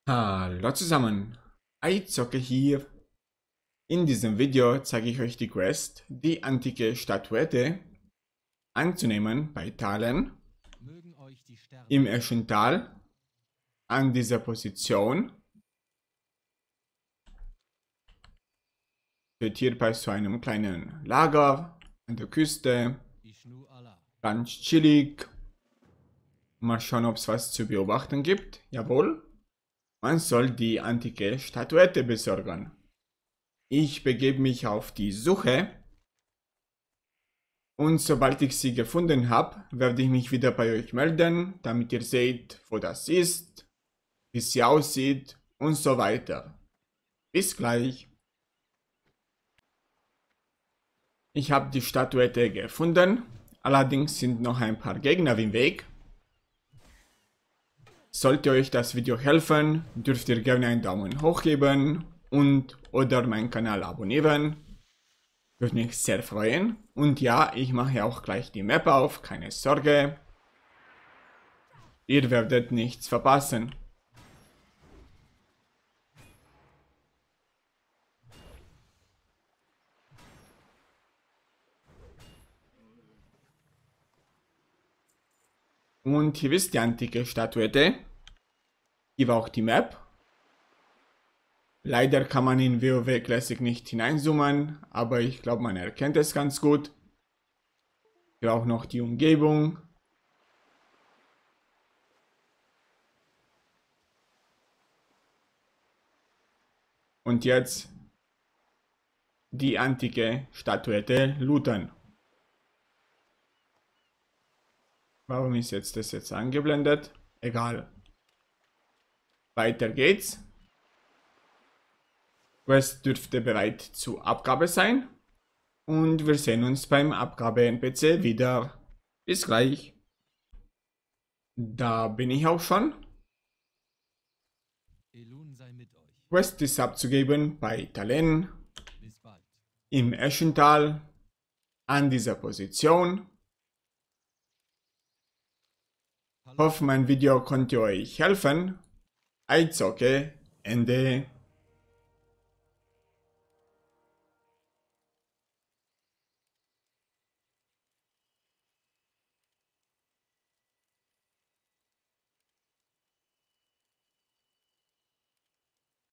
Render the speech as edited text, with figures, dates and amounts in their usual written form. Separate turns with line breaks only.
Hallo zusammen, Eizocke hier. In diesem Video zeige ich euch die Quest, die antike Statuette anzunehmen bei Talen im ersten Tal an dieser Position. Steht hier bei so einem kleinen Lager an der Küste, ganz chillig. Mal schauen, ob es was zu beobachten gibt. Jawohl. Man soll die antike Statuette besorgen. Ich begebe mich auf die Suche und sobald ich sie gefunden habe, werde ich mich wieder bei euch melden, damit ihr seht, wo das ist, wie sie aussieht und so weiter. Bis gleich. Ich habe die Statuette gefunden, allerdings sind noch ein paar Gegner im Weg. Sollte euch das Video helfen, dürft ihr gerne einen Daumen hoch geben und oder meinen Kanal abonnieren. Würde mich sehr freuen. Und ja, ich mache auch gleich die Map auf, keine Sorge. Ihr werdet nichts verpassen. Und hier ist die antike Statuette. Hier war auch die Map. Leider kann man in WoW Classic nicht hineinzoomen, aber ich glaube, man erkennt es ganz gut. Hier auch noch die Umgebung. Und jetzt die antike Statuette looten. Warum ist das jetzt angeblendet? Egal. Weiter geht's. Quest dürfte bereit zur Abgabe sein. Und wir sehen uns beim Abgabe-NPC wieder. Bis gleich. Da bin ich auch schon. Quest ist abzugeben bei Talen. Im Eschental. An dieser Position. Hoffe, mein Video konnte euch helfen. Eizocke, Ende.